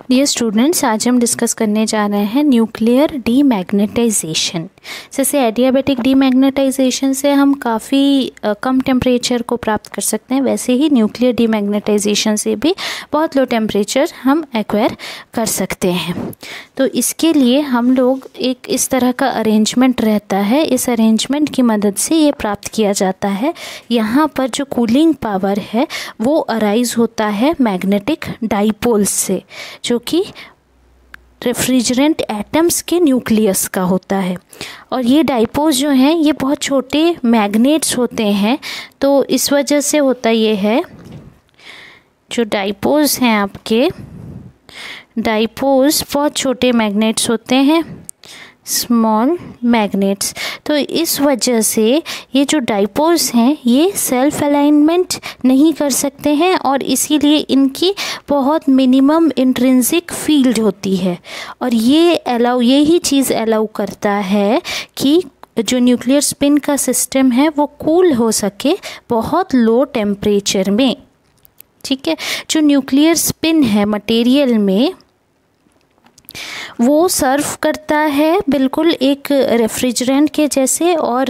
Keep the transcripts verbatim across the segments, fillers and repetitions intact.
Dear students, आज हम discuss करने जा रहे हैं न्यूक्लियर डीमैग्नेटाइजेशन। जैसे एडियाबैटिक डीमैग्नेटाइजेशन से हम काफ़ी कम टेम्परेचर को प्राप्त कर सकते हैं, वैसे ही न्यूक्लियर डीमैग्नेटाइजेशन से भी बहुत लो टेम्परेचर हम एक्वायर कर सकते हैं। तो इसके लिए हम लोग एक इस तरह का अरेंजमेंट रहता है, इस अरेंजमेंट की मदद से ये प्राप्त किया जाता है। यहाँ पर जो कूलिंग पावर है वो अराइज होता है मैग्नेटिक डाइपोल्स से, जो कि रेफ्रिजरेंट एटम्स के न्यूक्लियस का होता है। और ये डाइपोल्स जो हैं ये बहुत छोटे मैग्नेट्स होते हैं, तो इस वजह से होता ये है, जो डाइपोल्स हैं आपके डाइपोल्स बहुत छोटे मैग्नेट्स होते हैं, स्मॉल मैग्नेट्स। तो इस वजह से ये जो डाइपोल्स हैं ये सेल्फ अलाइनमेंट नहीं कर सकते हैं और इसीलिए इनकी बहुत मिनिमम इंट्रिंसिक फील्ड होती है। और ये अलाउ यही चीज़ अलाउ करता है कि जो न्यूक्लियर स्पिन का सिस्टम है वो कूल हो सके बहुत लो टेम्परेचर में। ठीक है, जो न्यूक्लियर स्पिन है मटेरियल में वो सर्व करता है बिल्कुल एक रेफ्रिजरेंट के जैसे, और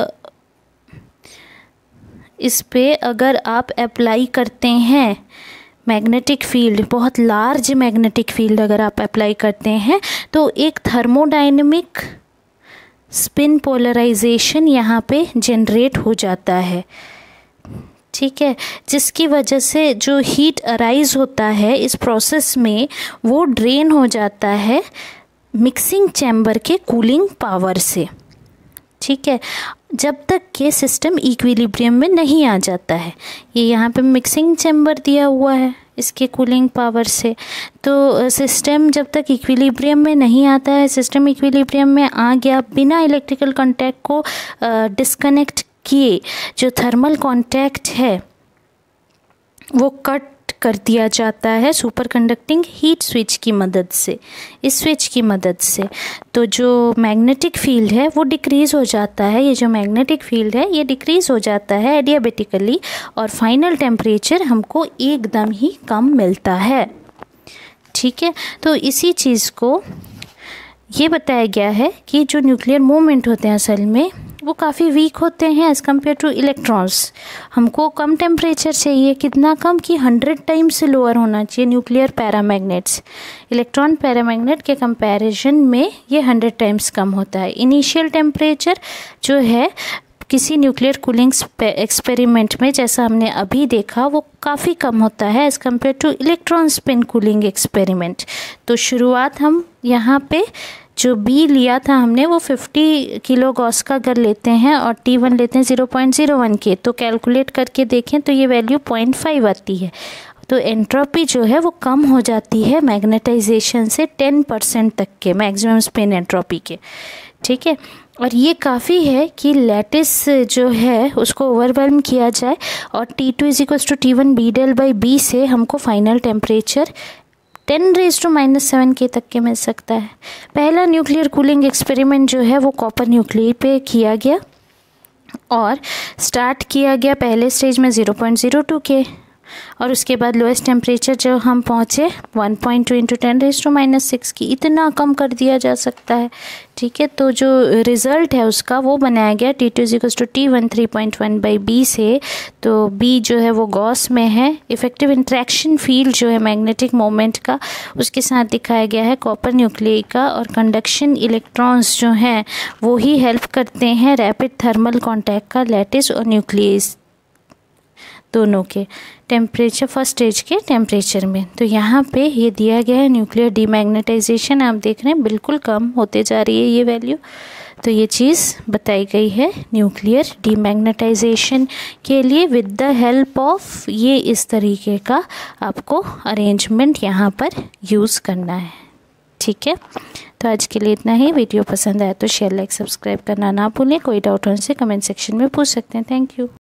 इस पे अगर आप अप्लाई करते हैं मैग्नेटिक फील्ड, बहुत लार्ज मैग्नेटिक फील्ड अगर आप अप्लाई करते हैं तो एक थर्मोडायनेमिक स्पिन पोलराइजेशन यहाँ पे जनरेट हो जाता है। ठीक है, जिसकी वजह से जो हीट अराइज होता है इस प्रोसेस में वो ड्रेन हो जाता है मिक्सिंग चैम्बर के कूलिंग पावर से। ठीक है, जब तक के सिस्टम इक्विलिब्रियम में नहीं आ जाता है। ये यहाँ पे मिक्सिंग चैम्बर दिया हुआ है इसके कूलिंग पावर से, तो सिस्टम जब तक इक्विलिब्रियम में नहीं आता है, सिस्टम इक्विलिब्रियम में आ गया बिना इलेक्ट्रिकल कॉन्टैक्ट को डिस्कनेक्ट किए, जो थर्मल कांटेक्ट है वो कट कर दिया जाता है सुपर कंडक्टिंग हीट स्विच की मदद से। इस स्विच की मदद से तो जो मैग्नेटिक फील्ड है वो डिक्रीज़ हो जाता है। ये जो मैग्नेटिक फील्ड है ये डिक्रीज़ हो जाता है एडियाबेटिकली, और फाइनल टेम्परेचर हमको एकदम ही कम मिलता है। ठीक है, तो इसी चीज़ को ये बताया गया है कि जो न्यूक्लियर मूवमेंट होते हैं असल में वो काफ़ी वीक होते हैं एज़ कम्पेयर टू इलेक्ट्रॉन्स। हमको कम टेम्परेचर चाहिए, कितना कम कि हंड्रेड टाइम्स से लोअर होना चाहिए न्यूक्लियर पैरामैग्नेट्स। इलेक्ट्रॉन पैरामैग्नेट के कंपैरिजन में ये हंड्रेड टाइम्स कम होता है। इनिशियल टेम्परेचर जो है किसी न्यूक्लियर कूलिंग एक्सपेरिमेंट में, जैसा हमने अभी देखा, वो काफ़ी कम होता है as compared to electron spin cooling experiment. तो शुरुआत हम यहाँ पे जो बी लिया था हमने वो फिफ्टी किलो गॉस का अगर लेते हैं और टी वन लेते हैं ज़ीरो पॉइंट ज़ीरो वन के, तो कैलकुलेट करके देखें तो ये वैल्यू पॉइंट फाइव आती है। तो एंट्रोपी जो है वो कम हो जाती है मैग्नेटाइजेशन से टेन परसेंट तक के मैक्सिमम स्पिन एंट्रोपी के। ठीक है, और ये काफ़ी है कि लैटिस जो है उसको ओवरवेल्म किया जाए और T two is equals to T one B del by B से हमको final temperature ten raise to minus seven के तक के मिल सकता है। पहला न्यूक्लियर कूलिंग एक्सपेरिमेंट जो है वो कॉपर न्यूक्लियर पे किया गया और स्टार्ट किया गया पहले स्टेज में ज़ीरो पॉइंट ज़ीरो टू के, और उसके बाद लोएस्ट टेम्परेचर जो हम पहुँचे one point two into ten raise to minus six की, इतना कम कर दिया जा सकता है। ठीक है, तो जो रिज़ल्ट है उसका वो बनाया गया T two is equals to T one three point one by B से। तो बी जो है वो गॉस में है, इफेक्टिव इंट्रैक्शन फील्ड जो है मैग्नेटिक मोमेंट का उसके साथ दिखाया गया है कॉपर न्यूक्लियर का, और कंडक्शन इलेक्ट्रॉन्स जो हैं वो ही हेल्प करते हैं रैपिड थर्मल कॉन्टैक्ट का लैटिस और न्यूक्लियस दोनों के टेम्परेचर, फर्स्ट स्टेज के टेम्परेचर में। तो यहाँ पे ये दिया गया है न्यूक्लियर डीमैग्नेटाइजेशन, आप देख रहे हैं बिल्कुल कम होते जा रही है ये वैल्यू। तो ये चीज़ बताई गई है न्यूक्लियर डीमैग्नेटाइजेशन के लिए विद द हेल्प ऑफ ये इस तरीके का आपको अरेंजमेंट यहाँ पर यूज़ करना है। ठीक है, तो आज के लिए इतना ही। वीडियो पसंद आया तो शेयर लाइक सब्सक्राइब करना ना भूलें। कोई डाउट हो उनसे कमेंट सेक्शन में पूछ सकते हैं। Thank you.